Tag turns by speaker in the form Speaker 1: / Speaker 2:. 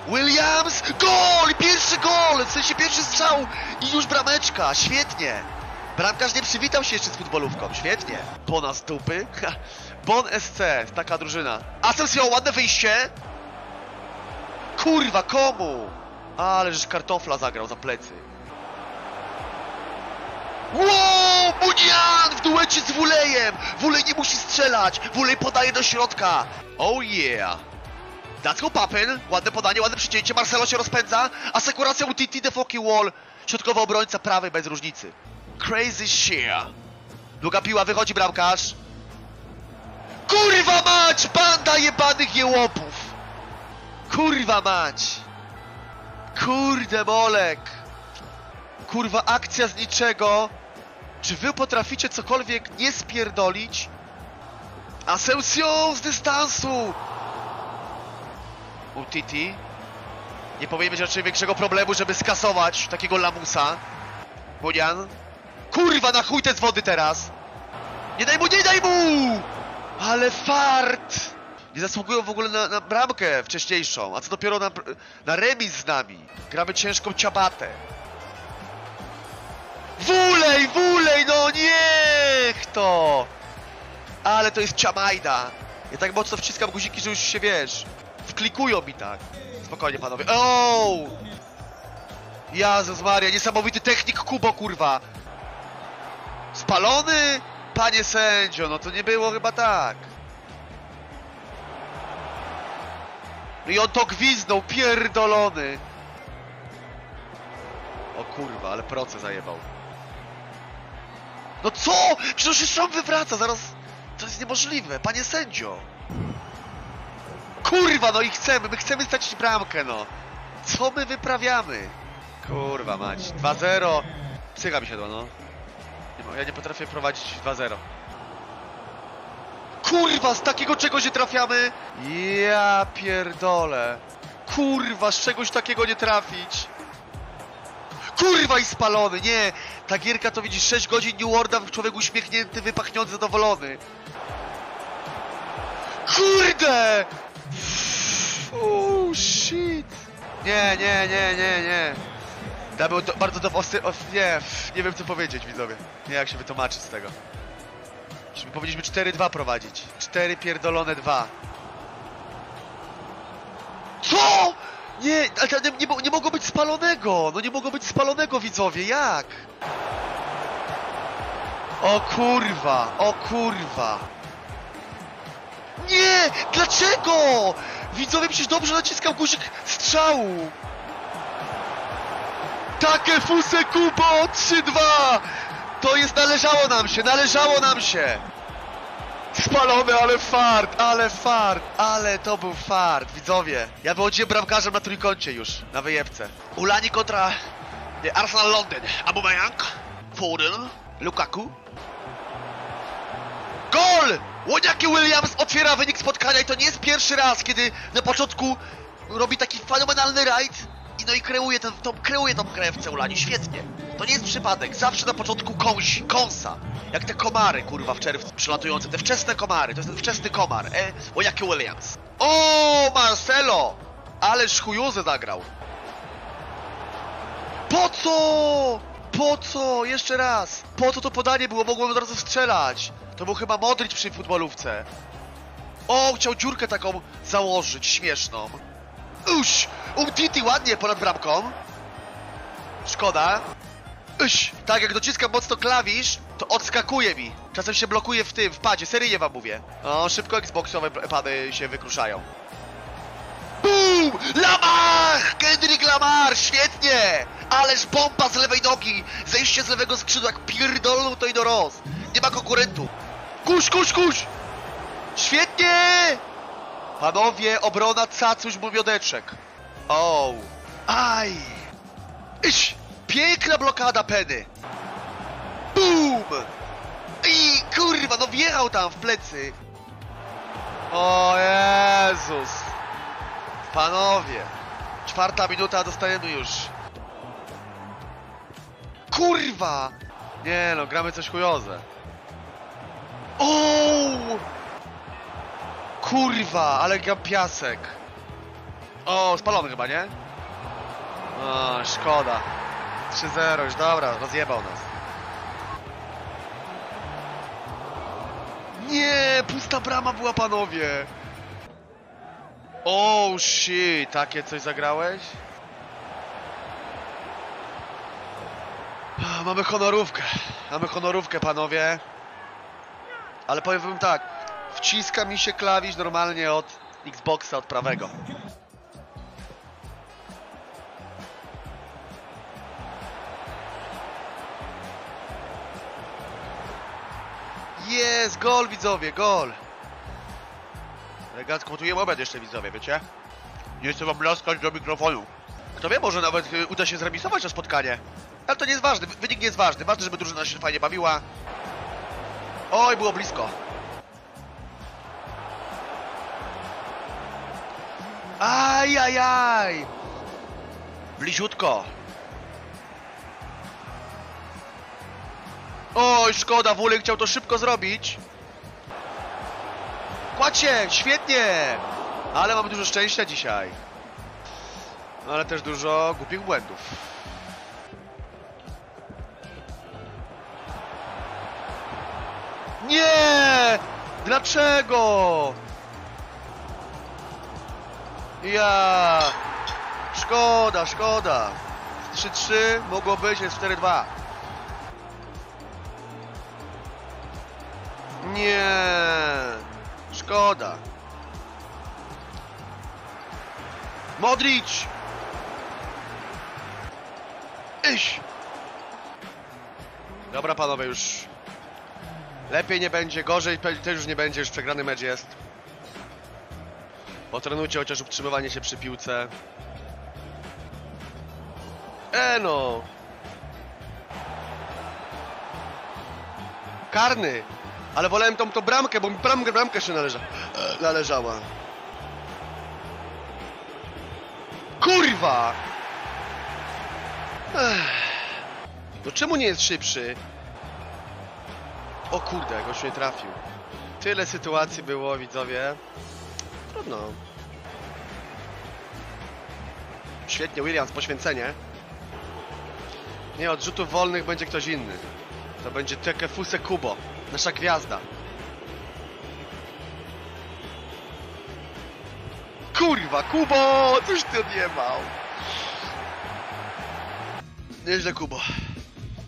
Speaker 1: Williams! Gol! Pierwszy gol! W sensie pierwszy strzał i już brameczka. Świetnie. Bramkarz nie przywitał się jeszcze z futbolówką. Świetnie. Bona z dupy. Bon SC. Taka drużyna. Asensio, ładne wyjście. Kurwa, komu? Ale żeś kartofla zagrał za plecy. Wow! Munian w duecie z Wulejem! Wulej nie musi strzelać! Wulej podaje do środka! Oh yeah! That's go Papin! Ładne podanie, ładne przycięcie, Marcelo się rozpędza, asekuracja UTT, the fucking wall! Środkowy obrońca prawy bez różnicy. Crazy shit! Długa piła, wychodzi bramkarz. Kurwa mać! Banda jebanych jełopów! Kurwa mać! Kurde molek! Kurwa, akcja z niczego. Czy wy potraficie cokolwiek nie spierdolić? Asensio z dystansu! UTT. Nie powinien mieć raczej większego problemu, żeby skasować takiego lamusa. Munian. Kurwa, na chuj te z wody teraz! Nie daj mu, nie daj mu! Ale fart! Nie zasługują w ogóle na bramkę wcześniejszą, a co dopiero na remis z nami. Gramy ciężką ciabatę. Wulej, Wulej, no niech to! Ale to jest ciamajda. Ja tak mocno wciskam guziki, że już się, wiesz, wklikują mi tak. Spokojnie, panowie. Ooo! Jezus Maria, niesamowity technik Kubo, kurwa. Spalony? Panie sędzio, no to nie było chyba tak. No i on to gwizdnął, pierdolony. O kurwa, ale proces zajebał. No co? Przecież już sam wywraca, zaraz... To jest niemożliwe, panie sędzio. Kurwa, no i my chcemy stracić bramkę, no. Co my wyprawiamy? Kurwa mać, 2-0. Psycha mi się to, no. Ja nie potrafię prowadzić 2-0. Kurwa, z takiego czegoś nie trafiamy? Ja pierdolę. Kurwa, z czegoś takiego nie trafić. Kurwa i spalony, nie! Ta gierka to widzisz, 6 godzin New Worlda, człowiek uśmiechnięty, wypachniący, zadowolony. Kurde! Oh shit! Nie. To był bardzo nie wiem co powiedzieć, widzowie. Nie jak się wytłumaczyć z tego. Powinniśmy 4-2 prowadzić. 4 pierdolone 2. Co?! Nie, ale nie mogło być spalonego! No nie mogło być spalonego, widzowie, jak? O kurwa, o kurwa! Nie! Dlaczego?! Widzowie, przecież dobrze naciskał guzik strzału! Takefuse Kubo 3-2! To jest, należało nam się! Spalony, ale fart, ale to był fart, widzowie. Ja wychodziłem bramkarzem na trójkącie już, na wyjebce. Ulani kontra Arsenal Londyn. Aubameyang, Foden, Lukaku. Gol! Łoniaki Williams otwiera wynik spotkania i to nie jest pierwszy raz, kiedy na początku robi taki fenomenalny rajd no i kreuje tą grę w Ulani, świetnie. To nie jest przypadek, zawsze na początku kąsa. Jak te komary, kurwa, w czerwcu przylatujące, te wczesne komary, to jest ten wczesny komar, Łoniaki Williams. O, Marcelo! Ależ chujuzę zagrał. Po co? Po co? Jeszcze raz. Po co to podanie było? Mogłem od razu strzelać. To był chyba Modric przy futbolówce. O, chciał dziurkę taką założyć, śmieszną. Uś! Umtiti ładnie ponad bramką. Szkoda. Uś! Tak, jak dociskam mocno klawisz, to odskakuje mi. Czasem się blokuje w padzie, seryjnie wam mówię. O, szybko Xboxowe pady się wykruszają. BOOM! Lamar! Kendrick Lamar! Świetnie! Ależ bomba z lewej nogi! Zejście z lewego skrzydła, jak pierdolą to i do roz. Nie ma konkurentu. Kuś! Świetnie! Panowie, obrona cacuś bubiodeczek. O! Aj! Iś! Piękna blokada Penny! BOOM! I kurwa, no wjechał tam w plecy! O Jezus! Panowie! 4. minuta, dostajemy już. Kurwa! Nie no, gramy coś chujoze. O! Kurwa, ale gram piasek. O, spalony chyba, nie? O, szkoda. 3-0 już, dobra, rozjebał nas. Nie, pusta brama była, panowie. Oh shit, takie coś zagrałeś? Mamy honorówkę, panowie. Ale powiem wam tak, wciska mi się klawisz normalnie od Xboxa, od prawego. Jest, gol, widzowie, gol. Elegancko gotujemy obiad jeszcze, widzowie, wiecie? Nie chcę wam blaskać do mikrofonu. Kto wie, może nawet uda się zremisować to spotkanie. Ale to nie jest ważne, wynik nie jest ważny. Ważne, żeby drużyna się fajnie bawiła. Oj, było blisko. Ajajaj! Bliziutko. Oj, szkoda, Wulek chciał to szybko zrobić. Kładź się, świetnie! Ale mamy dużo szczęścia dzisiaj. Ale też dużo głupich błędów. Nie! Dlaczego? Ja! Szkoda, szkoda. 3-3 mogło być, jest 4-2. Nie! Szkoda. Modric! Iś! Dobra, panowie, już lepiej nie będzie, gorzej też już nie będzie, już przegrany mecz jest. Potrenujcie chociaż utrzymywanie się przy piłce. No! Karny! Ale wolałem tą bramkę, bo mi bramka się należała. Kurwa! No czemu nie jest szybszy? O kurde, goś nie trafił. Tyle sytuacji było, widzowie. Trudno. Świetnie, Williams, poświęcenie. Nie, od rzutów wolnych będzie ktoś inny. To będzie Takefuse Kubo, nasza gwiazda. Kurwa, Kubo! Coś ty odjebał. Nieźle, Kubo.